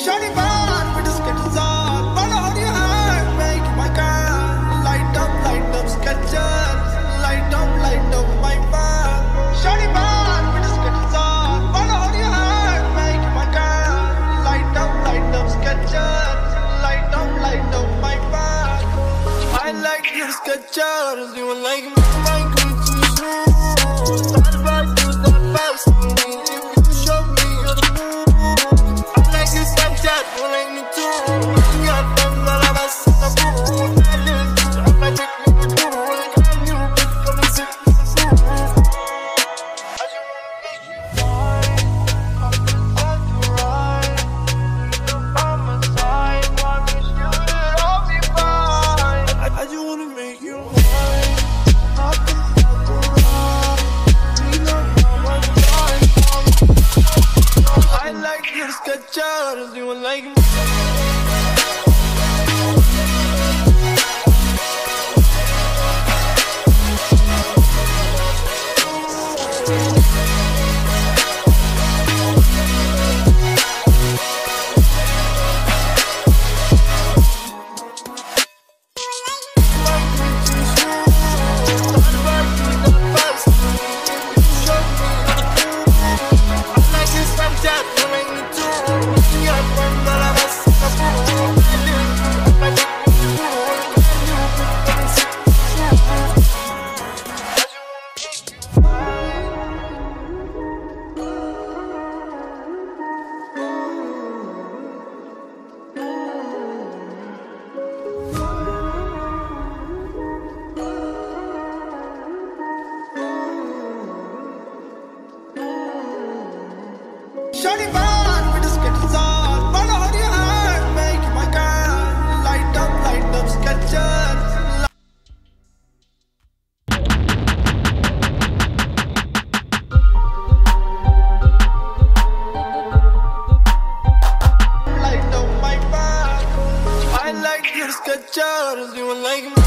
Shawty bad with the sketches on. Wanna hold your hand, make my girl. Light up, sketches. Light up, my fan. Shawty bad with the sketches on. Wanna hold your hand, make my girl. Light up, sketches. Light up, my fan. I like your sketches. You like my Gucci shoes. Started right to the best. If you show me your move, I like this Snapchat, you like me too. You got them that I was in the pool. I live, I'm like a little fool. Can you come and sit in the fool? I just wanna make you mine. I'm just on the ride. You're by my side. Promise you it'll be fine. I just wanna make you mine. I'm just on the ride. You know how I ride. I like your sketches, you like me. Shawty bad with the sketches on. Wanna hold your hand, make my girl. Light up, sketches. Light up my back. I like your sketches, you like me.